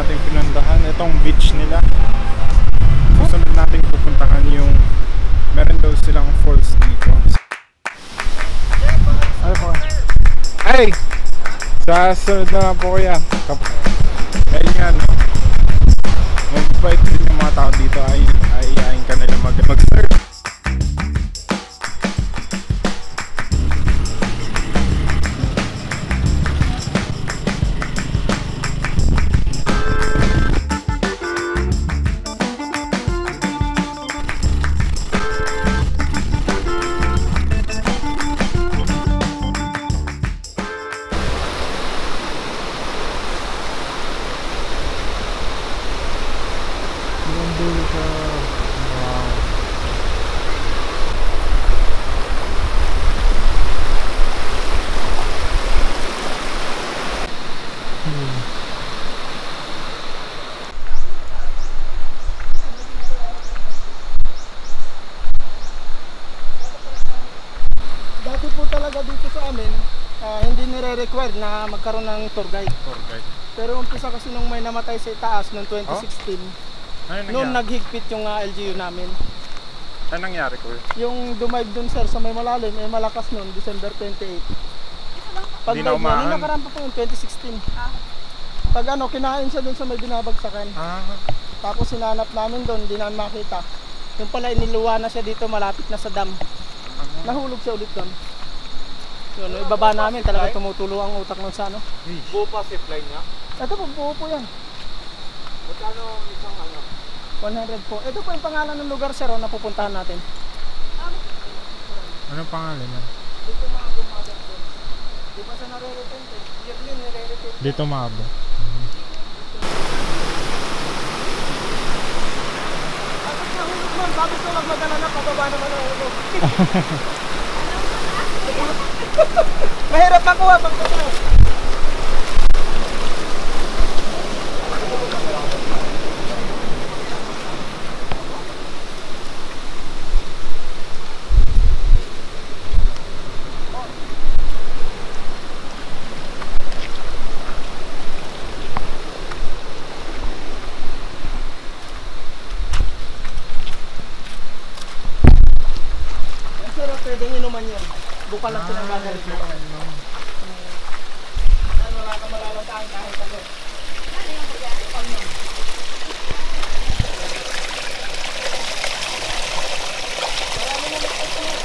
natin pinuntahan. Itong beach nila. Susunod natin pupuntahan yung meron daw silang falls dito. Ano po? Ay! Sa sunod na lang po kuya. Ayun nga no. Magbait din yung mga tao dito. Ayayin ka nila mag-surf. Dati po talaga dito sa amin, hindi nire-require na magkaroon ng tour guide. Pero umpisa kasi nung may namatay sa itaas noong 2016, noon naghigpit yung LGU namin. Ano nangyari ko? Yung dumive dun sir sa may malalim, malakas noon, December 28. Pag dive na, nung nakarampa po yung 2016. Pag kinain siya dun sa may binabagsakan. Tapos sinanap namin dun, di namin makita. Yung pala iniluwa na siya dito, malapit na sa dam. Nahulog siya ulit doon. Yun, ibaba namin, talaga tumutulo ang utak nun sa Buo pa zipline niya? Ito po, buo po yan. Magkano isang 100 po. Ito po yung pangalan ng lugar sir, na pupuntahan natin. Anong pangalan yan? Dito Maabo Mother po. Di ba sa nare-repent eh? Yearly nire-repent. Dito Maabo. Tapos nahulog man, sabi ko lang madala na, pababa naman ang hulog. Mahirap ako pagkatapos. Pwedeng inuman yun. Bukal lang silang gagalit mo. Wala ka malalataan kahit ano. Bukal yun. Marami na nagpapit mo.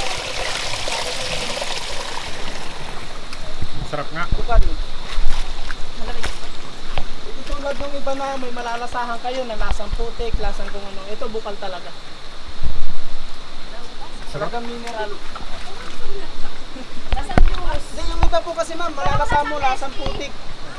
Sarap nga. Bukal yun. Ito tulad ng iba na may malalasahan kayo na lasang putik, lasang kung ano. Ito bukal talaga. Talagang mineral. Lasang juice. Hindi, yung iba po kasi ma'am, malalasahan mo lasang putik.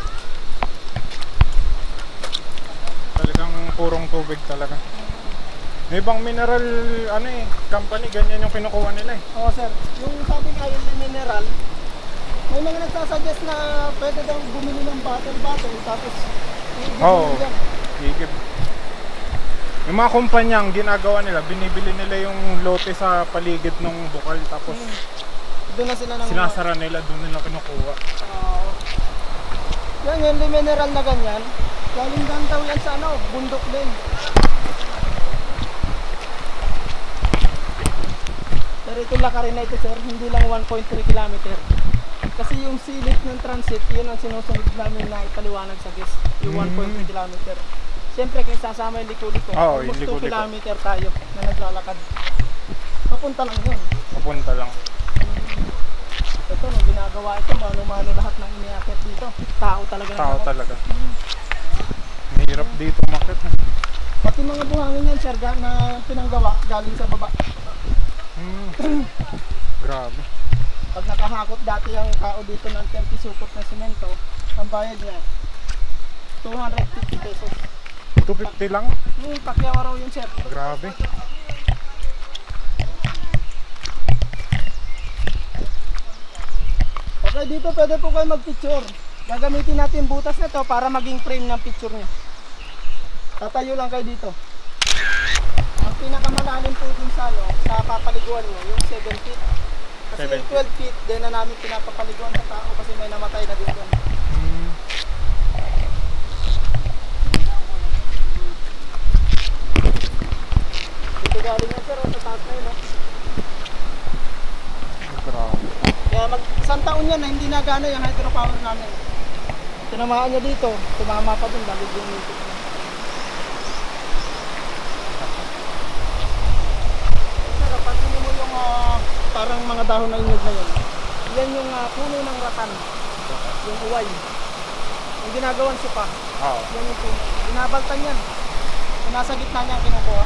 Talagang purong tubig talaga. May ibang mineral, company, ganyan yung kinukuha nila eh. Oo sir, yung sabi nga yung mineral, may mga nagsasuggest na pwede daw bumili ng bottle tapos higib. Yung mga kumpanya, ang ginagawa nila, binibili nila yung lote sa paligid ng bukal tapos doon na sila sinasara nila, doon nila kinukuha. Yan yung mineral na ganyan, galing lang daw yan sa bundok din. Pero itong lakarin na ito sir, hindi lang 1.3 kilometer. Kasi yung silip ng transit, yun ang sinusunod namin na ipaliwanag sa guest, yung 1.3 kilometer. Siyempre kung sasama yung liko-liko, almost 2 kilometer tayo na naglalakad. Papunta lang yun. Papunta lang. Ito, nung ginagawa ito, mano-mano lahat ng iniakit dito. Tao talaga. Tao talaga. Mahirap dito makit. Pati mga buhangin yan, sir, na pinanggawa galing sa baba. Grabe. Pag nakahakot dati ang tao dito ng 30 supot na simento, ang bayad niya, 250 pesos. 250 lang? Pakyaw araw yun, sir. Grabe. Okay, dito pwede po kayo mag-picture. Gagamitin natin butas na to para maging frame ng picture nyo. Tatayo lang kayo dito. Ang pinakamalalim po dun sa papaliguan nyo, yung 7 feet. Kasi yung 12 feet, din na namin pinapapaliguan sa tao kasi may namatay na dito. gumagana yung hydropower namin. Tinamaan niya dito, tumama pa dun, dahil yung nito. Sir, pansin mo yung parang mga dahon na inyog na yun. Yan yung puno ng ratan, yung uway. Yung ginagawan sipa, yan yung puno. Binabaltan yan. Yung nasa gitna niya ang kinukuha.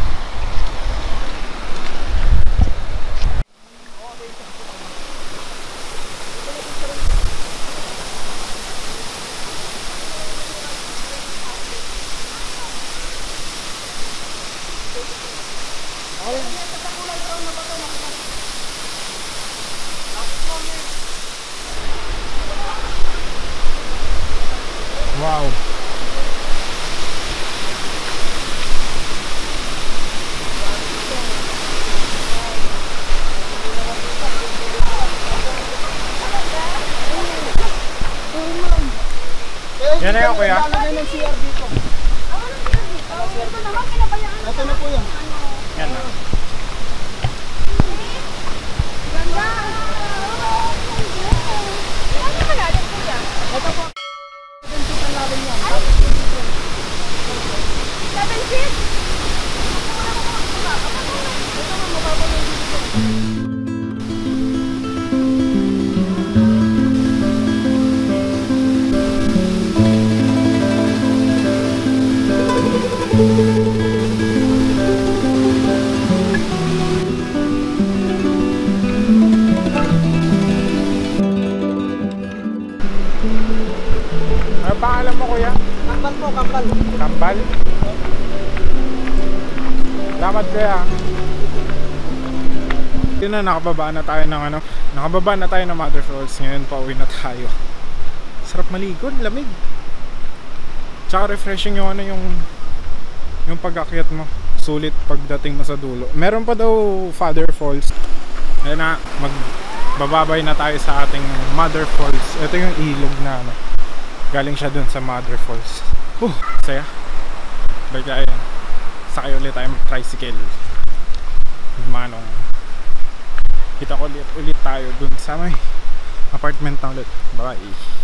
Wow. Yan na yun, kuya. Lalagay ng CR dito. Ito na po yan. Yan na. Ito po. 7 feet ang lalim yan. 7 feet? Ito nga, mababa na yung dito. Ano pangalan mo, kuya? Kambal po, kambal. Kambal? Salamat, kuya. Yun na, nakababa na tayo ng nakababa na tayo ng Mother Falls. Ngayon pauwi na tayo. Sarap maligo, lamig. Tsaka refreshing yung yung pag-akyat mo. Sulit pagdating mo sa dulo. Meron pa daw Father Falls. Ayun na, magbababay na tayo sa ating Mother Falls. Ito yung ilog na galing siya dun sa Mother Falls. Saya. Balik tayo. Sakay ulit tayo mag-tricycle. Manong. Kita ko ulit tayo dun sa may apartment na ulit. Bye.